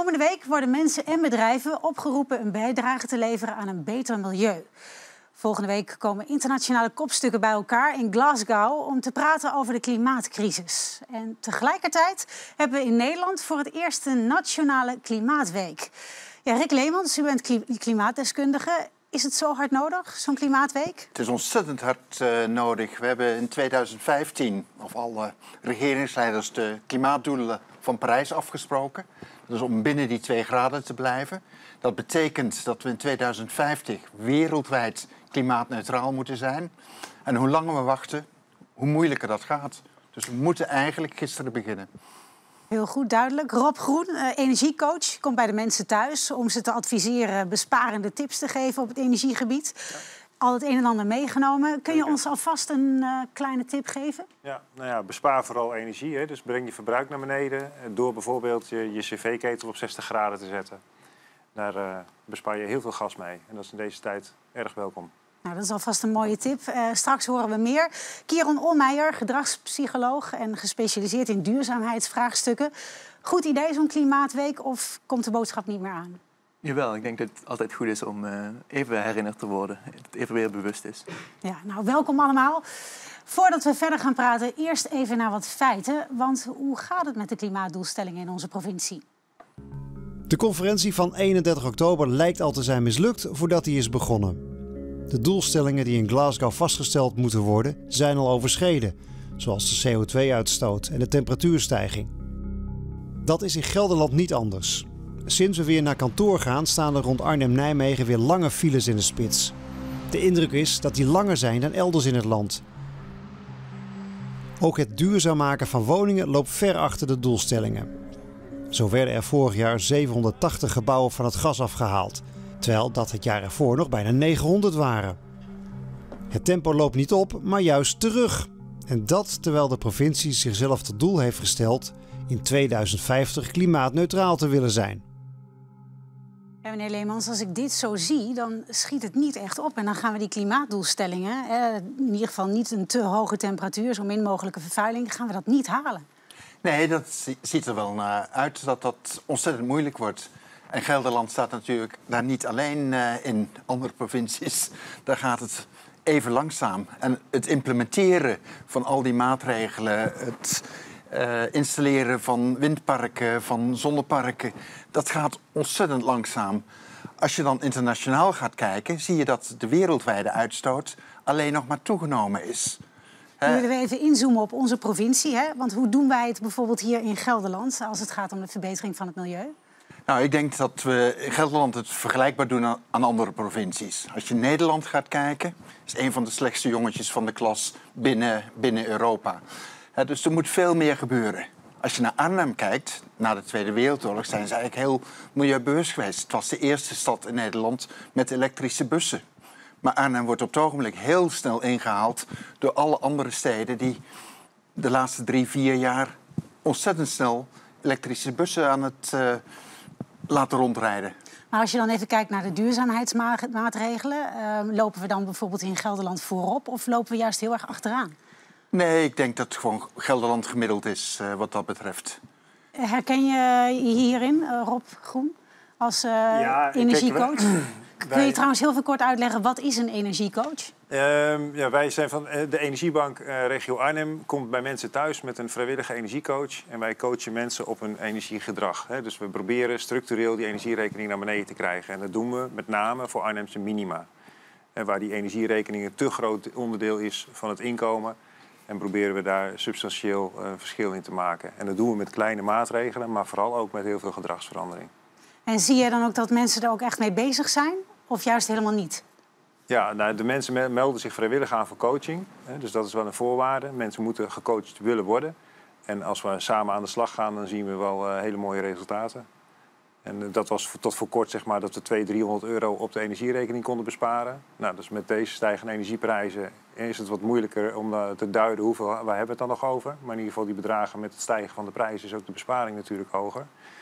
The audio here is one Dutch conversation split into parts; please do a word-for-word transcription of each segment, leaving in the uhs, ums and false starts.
Komende week worden mensen en bedrijven opgeroepen een bijdrage te leveren aan een beter milieu. Volgende week komen internationale kopstukken bij elkaar in Glasgow om te praten over de klimaatcrisis. En tegelijkertijd hebben we in Nederland voor het eerst een nationale klimaatweek. Ja, Rick Leemans, u bent klimaatdeskundige. Is het zo hard nodig, zo'n klimaatweek? Het is ontzettend hard uh, nodig. We hebben in tweeduizend vijftien, of alle regeringsleiders, de klimaatdoelen van Parijs afgesproken. Dat is om binnen die twee graden te blijven. Dat betekent dat we in tweeduizend vijftig wereldwijd klimaatneutraal moeten zijn. En hoe langer we wachten, hoe moeilijker dat gaat. Dus we moeten eigenlijk gisteren beginnen. Heel goed, duidelijk. Rob Groen, uh, energiecoach, komt bij de mensen thuis om ze te adviseren besparende tips te geven op het energiegebied. Ja. Al het een en ander meegenomen. Kun je ons alvast een uh, kleine tip geven? Ja, nou ja, bespaar vooral energie. Hè. Dus breng je verbruik naar beneden door bijvoorbeeld je, je cv-ketel op zestig graden te zetten. Daar uh, bespaar je heel veel gas mee. En dat is in deze tijd erg welkom. Nou, dat is alvast een mooie tip. Uh, straks horen we meer. Kieron Olmeijer, gedragspsycholoog en gespecialiseerd in duurzaamheidsvraagstukken. Goed idee, zo'n klimaatweek, of komt de boodschap niet meer aan? Jawel, ik denk dat het altijd goed is om uh, even herinnerd te worden. Dat het even weer bewust is. Ja, nou, welkom allemaal. Voordat we verder gaan praten, eerst even naar wat feiten. Want hoe gaat het met de klimaatdoelstellingen in onze provincie? De conferentie van eenendertig oktober lijkt al te zijn mislukt voordat die is begonnen. De doelstellingen die in Glasgow vastgesteld moeten worden, zijn al overschreden. Zoals de C O twee uitstoot en de temperatuurstijging. Dat is in Gelderland niet anders. Sinds we weer naar kantoor gaan, staan er rond Arnhem-Nijmegen weer lange files in de spits. De indruk is dat die langer zijn dan elders in het land. Ook het duurzaam maken van woningen loopt ver achter de doelstellingen. Zo werden er vorig jaar zevenhonderdtachtig gebouwen van het gas afgehaald, terwijl dat het jaar ervoor nog bijna negenhonderd waren. Het tempo loopt niet op, maar juist terug. En dat terwijl de provincie zichzelf tot doel heeft gesteld in tweeduizend vijftig klimaatneutraal te willen zijn. Ja, meneer Leemans, als ik dit zo zie, dan schiet het niet echt op. En dan gaan we die klimaatdoelstellingen, eh, in ieder geval niet een te hoge temperatuur, zo min mogelijke vervuiling, gaan we dat niet halen. Nee, dat ziet er wel naar uit dat dat ontzettend moeilijk wordt. En Gelderland staat natuurlijk daar niet alleen uh, in. Andere provincies, daar gaat het even langzaam. En het implementeren van al die maatregelen, het uh, installeren van windparken, van zonneparken, dat gaat ontzettend langzaam. Als je dan internationaal gaat kijken, zie je dat de wereldwijde uitstoot alleen nog maar toegenomen is. Nu willen we even inzoomen op onze provincie, hè? Want hoe doen wij het bijvoorbeeld hier in Gelderland als het gaat om de verbetering van het milieu? Nou, ik denk dat we in Gelderland het vergelijkbaar doen aan, aan andere provincies. Als je Nederland gaat kijken, is een van de slechtste jongetjes van de klas binnen, binnen Europa. He, dus er moet veel meer gebeuren. Als je naar Arnhem kijkt, na de Tweede Wereldoorlog, zijn ze eigenlijk heel milieubewust geweest. Het was de eerste stad in Nederland met elektrische bussen. Maar Arnhem wordt op het ogenblik heel snel ingehaald door alle andere steden die de laatste drie, vier jaar ontzettend snel elektrische bussen aan het uh, laten rondrijden. Maar als je dan even kijkt naar de duurzaamheidsmaatregelen, uh, lopen we dan bijvoorbeeld in Gelderland voorop of lopen we juist heel erg achteraan? Nee, ik denk dat gewoon Gelderland gemiddeld is uh, wat dat betreft. Herken je hierin, uh, Rob Groen, als uh, ja, energiecoach? Kijk, Kun je trouwens heel veel kort uitleggen, wat is een energiecoach? Uh, ja, wij zijn van de Energiebank uh, Regio Arnhem, komt bij mensen thuis met een vrijwillige energiecoach. En wij coachen mensen op hun energiegedrag. Hè. Dus we proberen structureel die energierekening naar beneden te krijgen. En dat doen we met name voor Arnhemse minima. En waar die energierekening een te groot onderdeel is van het inkomen. En proberen we daar substantieel uh, verschil in te maken. En dat doen we met kleine maatregelen, maar vooral ook met heel veel gedragsverandering. En zie je dan ook dat mensen er ook echt mee bezig zijn? Of juist helemaal niet? Ja, nou, de mensen melden zich vrijwillig aan voor coaching. Hè, dus dat is wel een voorwaarde. Mensen moeten gecoacht willen worden. En als we samen aan de slag gaan, dan zien we wel uh, hele mooie resultaten. En uh, dat was tot voor kort zeg maar, dat we tweehonderd, driehonderd euro op de energierekening konden besparen. Nou, dus met deze stijgende energieprijzen is het wat moeilijker om uh, te duiden hoeveel, waar hebben we het dan nog over. Maar in ieder geval die bedragen met het stijgen van de prijs is ook de besparing natuurlijk hoger.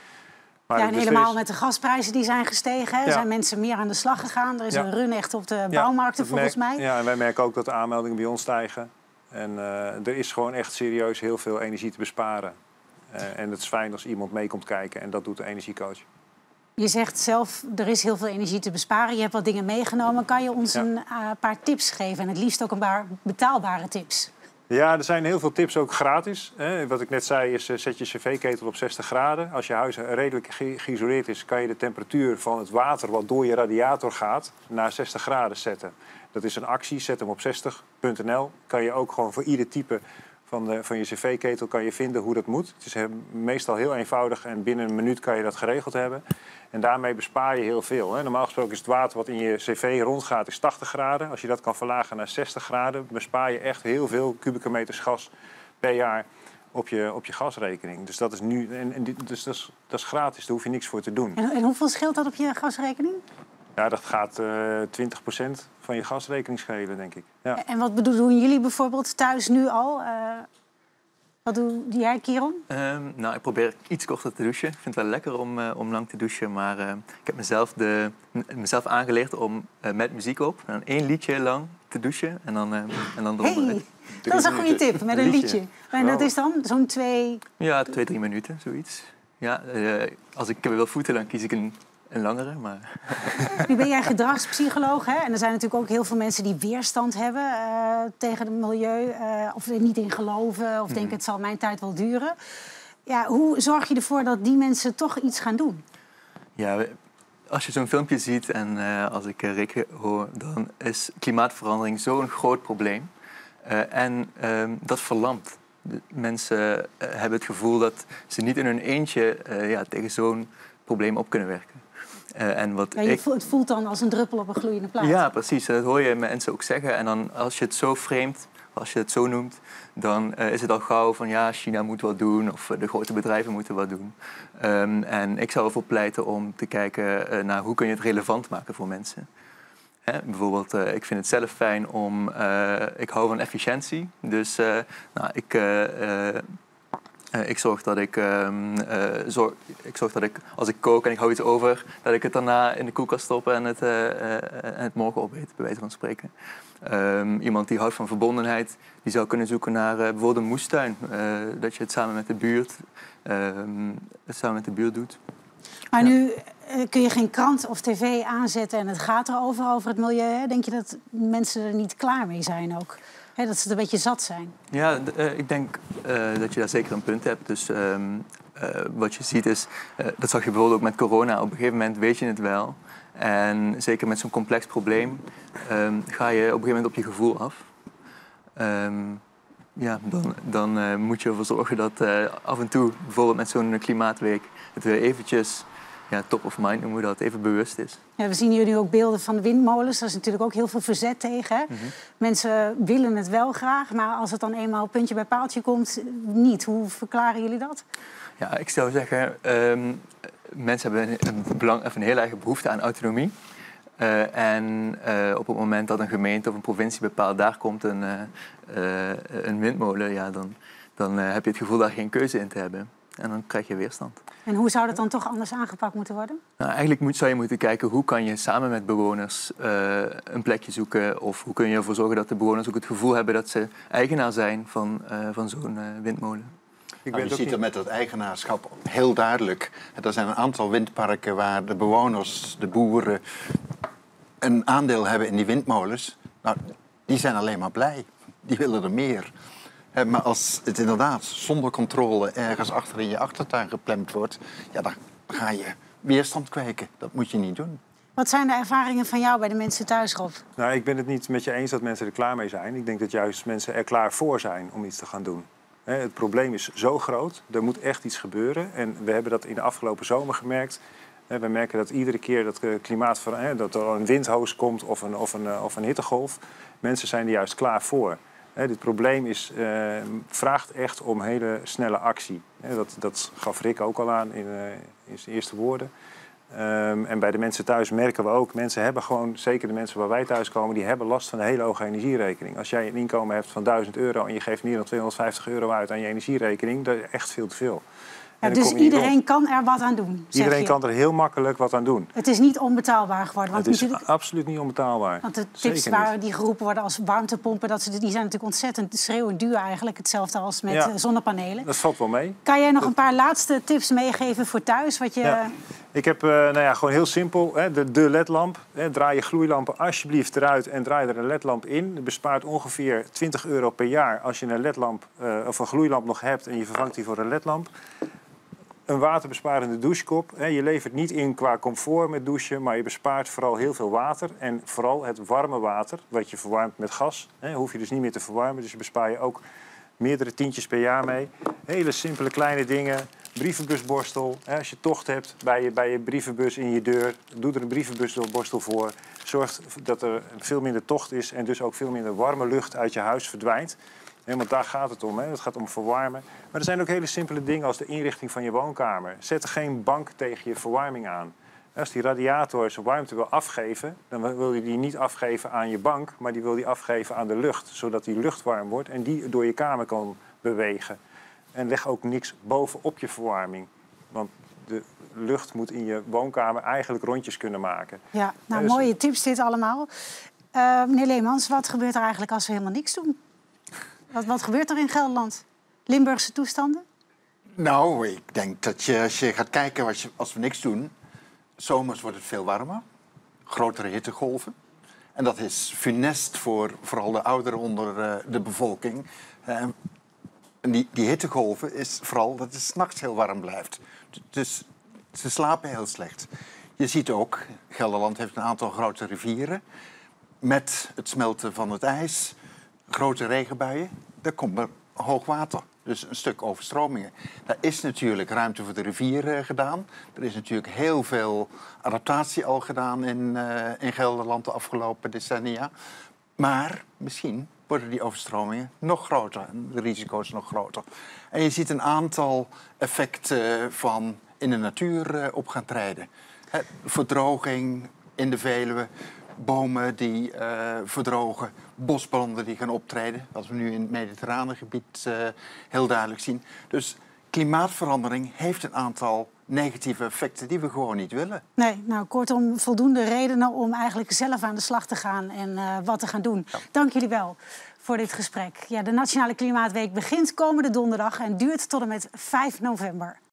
Maar ja, en dus helemaal is... met de gasprijzen die zijn gestegen. Er ja. zijn mensen meer aan de slag gegaan. Er is ja. een run echt op de bouwmarkten ja, volgens merk... mij. Ja, en wij merken ook dat de aanmeldingen bij ons stijgen. En uh, er is gewoon echt serieus heel veel energie te besparen. Uh, en het is fijn als iemand mee komt kijken en dat doet de energiecoach. Je zegt zelf, er is heel veel energie te besparen. Je hebt wat dingen meegenomen. Kan je ons ja. een uh, paar tips geven? En het liefst ook een paar betaalbare tips. Ja, er zijn heel veel tips ook gratis. Hè. Wat ik net zei is, uh, zet je cv-ketel op zestig graden. Als je huis redelijk ge geïsoleerd is, kan je de temperatuur van het water wat door je radiator gaat naar zestig graden zetten. Dat is een actie, zet hem op zestig punt n l. Kan je ook gewoon voor ieder type van, de, van je cv-ketel kan je vinden hoe dat moet. Het is he, meestal heel eenvoudig en binnen een minuut kan je dat geregeld hebben. En daarmee bespaar je heel veel. Hè. Normaal gesproken is het water wat in je cv rondgaat is tachtig graden. Als je dat kan verlagen naar zestig graden, bespaar je echt heel veel kubieke meters gas per jaar op je, op je gasrekening. Dus dat is nu en, en dus dat is, dat is gratis, daar hoef je niks voor te doen. En, en hoeveel scheelt dat op je gasrekening? Ja, dat gaat uh, twintig procent van je gasrekening schelen, denk ik. Ja. En wat doen jullie bijvoorbeeld thuis nu al? Uh, wat doe jij, Kieron? Um, nou, ik probeer iets korter te douchen. Ik vind het wel lekker om, uh, om lang te douchen. Maar uh, ik heb mezelf, de, mezelf aangeleerd om uh, met muziek op en dan één liedje lang te douchen. En dan, uh, en dan eronder. Hey, dat is een goede tip, met een liedje. En dat is dan zo'n twee... Ja, twee, drie minuten, zoiets. Ja, uh, als ik wil voeten, dan kies ik een... Een langere, maar... Nu ben jij gedragspsycholoog, hè? En er zijn natuurlijk ook heel veel mensen die weerstand hebben uh, tegen het milieu. Uh, of er niet in geloven, of mm. denken het zal mijn tijd wel duren. Ja, hoe zorg je ervoor dat die mensen toch iets gaan doen? Ja, als je zo'n filmpje ziet en uh, als ik uh, Rick hoor, dan is klimaatverandering zo'n groot probleem. Uh, en uh, dat verlamt. De mensen uh, hebben het gevoel dat ze niet in hun eentje uh, ja, tegen zo'n probleem op kunnen werken. Uh, en wat ja, je ik... voelt, het voelt dan als een druppel op een gloeiende plaat. Ja, precies. Dat hoor je mensen ook zeggen. En dan als je het zo framet, als je het zo noemt, dan uh, is het al gauw van ja, China moet wat doen of de grote bedrijven moeten wat doen. Um, en ik zou ervoor pleiten om te kijken uh, naar hoe kun je het relevant maken voor mensen. Hè? Bijvoorbeeld, uh, ik vind het zelf fijn om, uh, ik hou van efficiëntie. Dus uh, nou, ik... Uh, uh, Uh, ik, zorg dat ik, uh, uh, zorg, ik zorg dat ik, als ik kook en ik hou iets over, dat ik het daarna in de koelkast stop en het, uh, uh, en het morgen opeet, bij wijze van spreken. Um, iemand die houdt van verbondenheid, die zou kunnen zoeken naar uh, bijvoorbeeld een moestuin. Uh, dat je het samen met de buurt, uh, het samen met de buurt doet. Maar nu uh, kun je geen krant of tv aanzetten en het gaat erover, over het milieu. Hè? Denk je dat mensen er niet klaar mee zijn ook? He, dat ze het een beetje zat zijn. Ja, uh, ik denk uh, dat je daar zeker een punt hebt. Dus um, uh, wat je ziet is, uh, dat zag je bijvoorbeeld ook met corona. Op een gegeven moment weet je het wel. En zeker met zo'n complex probleem um, ga je op een gegeven moment op je gevoel af. Um, ja, dan, dan uh, moet je ervoor zorgen dat uh, af en toe, bijvoorbeeld met zo'n klimaatweek, het weer eventjes... Ja, top of mind noemen we dat, even bewust is. Ja, we zien hier nu ook beelden van de windmolens. Daar is natuurlijk ook heel veel verzet tegen. Hè? Mm-hmm. Mensen willen het wel graag, maar als het dan eenmaal puntje bij paaltje komt, niet. Hoe verklaren jullie dat? Ja, ik zou zeggen, um, mensen hebben een, een, belang, of een heel erg behoefte aan autonomie. Uh, en uh, op het moment dat een gemeente of een provincie bepaalt, daar komt een, uh, uh, een windmolen, ja, dan, dan uh, heb je het gevoel daar geen keuze in te hebben. En dan krijg je weerstand. En hoe zou dat dan toch anders aangepakt moeten worden? Nou, eigenlijk moet, zou je moeten kijken hoe kan je samen met bewoners uh, een plekje zoeken. Of hoe kun je ervoor zorgen dat de bewoners ook het gevoel hebben dat ze eigenaar zijn van, uh, van zo'n uh, windmolen. Ik nou, je ziet niet... er met dat eigenaarschap heel duidelijk. Er zijn een aantal windparken waar de bewoners, de boeren, een aandeel hebben in die windmolens. Nou, die zijn alleen maar blij. Die willen er meer. He, maar als het inderdaad zonder controle ergens achter in je achtertuin geplemd wordt, ja, dan ga je weerstand kweken. Dat moet je niet doen. Wat zijn de ervaringen van jou bij de mensen thuis, Rob? Nou, ik ben het niet met je eens dat mensen er klaar mee zijn. Ik denk dat juist mensen er klaar voor zijn om iets te gaan doen. He, het probleem is zo groot, er moet echt iets gebeuren. En we hebben dat in de afgelopen zomer gemerkt. He, we merken dat iedere keer dat, klimaatver- dat er een windhoos komt of een, of, een, of een hittegolf, mensen zijn er juist klaar voor. He, dit probleem is, uh, vraagt echt om hele snelle actie. He, dat, dat gaf Rick ook al aan in, uh, in zijn eerste woorden. Um, en bij de mensen thuis merken we ook, mensen hebben gewoon, zeker de mensen waar wij thuis komen, die hebben last van een hele hoge energierekening. Als jij een inkomen hebt van duizend euro en je geeft meer dan tweehonderdvijftig euro uit aan je energierekening, dat is echt veel te veel. Ja, En dan dus kom je niet iedereen rond. kan er wat aan doen, zeg Iedereen je. kan er heel makkelijk wat aan doen. Het is niet onbetaalbaar geworden. Want, Het is natuurlijk, absoluut niet onbetaalbaar. want de Zeker tips niet. waar die geroepen worden als warmtepompen, dat ze, die zijn natuurlijk ontzettend schreeuwend duur eigenlijk. Hetzelfde als met Ja. eh, zonnepanelen. Dat valt wel mee. Kan jij nog een paar laatste tips meegeven voor thuis? Wat je... Ja. Ik heb uh, nou ja, gewoon heel simpel, hè, de, de ledlamp. Hè, draai je gloeilampen alsjeblieft eruit en draai er een ledlamp in. Dat bespaart ongeveer twintig euro per jaar als je een ledlamp uh, of een gloeilamp nog hebt en je vervangt die voor een ledlamp. Een waterbesparende douchekop. Hè, je levert niet in qua comfort met douchen, maar je bespaart vooral heel veel water. En vooral het warme water, wat je verwarmt met gas. Hè, hoef je dus niet meer te verwarmen, dus je bespaar je ook meerdere tientjes per jaar mee. Hele simpele kleine dingen. Brievenbusborstel. Als je tocht hebt bij je, bij je brievenbus in je deur, doe er een brievenbusborstel voor. Zorg dat er veel minder tocht is en dus ook veel minder warme lucht uit je huis verdwijnt. Want daar gaat het om. Hè. Het gaat om verwarmen. Maar er zijn ook hele simpele dingen als de inrichting van je woonkamer. Zet er geen bank tegen je verwarming aan. Als die radiator zijn warmte wil afgeven, dan wil je die niet afgeven aan je bank, maar die wil die afgeven aan de lucht, zodat die lucht warm wordt en die door je kamer kan bewegen. En leg ook niks bovenop je verwarming. Want de lucht moet in je woonkamer eigenlijk rondjes kunnen maken. Ja, nou dus... mooie tips dit allemaal. Uh, meneer Leemans, wat gebeurt er eigenlijk als we helemaal niks doen? Wat, wat gebeurt er in Gelderland? Limburgse toestanden? Nou, ik denk dat je, als je gaat kijken, als, je, als we niks doen, zomers wordt het veel warmer. Grotere hittegolven. En dat is funest voor vooral de ouderen onder uh, de bevolking. Uh, En die, die hittegolven is vooral dat het 's nachts heel warm blijft. Dus ze slapen heel slecht. Je ziet ook, Gelderland heeft een aantal grote rivieren. Met het smelten van het ijs, grote regenbuien, daar komt er hoog water. Dus een stuk overstromingen. Daar is natuurlijk ruimte voor de rivieren gedaan. Er is natuurlijk heel veel adaptatie al gedaan in, uh, in Gelderland de afgelopen decennia. Maar misschien worden die overstromingen nog groter en de risico's nog groter. En je ziet een aantal effecten van in de natuur uh, op gaan treden. He, verdroging in de Veluwe, bomen die uh, verdrogen, bosbranden die gaan optreden, wat we nu in het mediterrane gebied uh, heel duidelijk zien. Dus klimaatverandering heeft een aantal negatieve effecten die we gewoon niet willen. Nee, nou kortom, voldoende redenen om eigenlijk zelf aan de slag te gaan en uh, wat te gaan doen. Ja. Dank jullie wel voor dit gesprek. Ja, de Nationale Klimaatweek begint komende donderdag en duurt tot en met vijf november.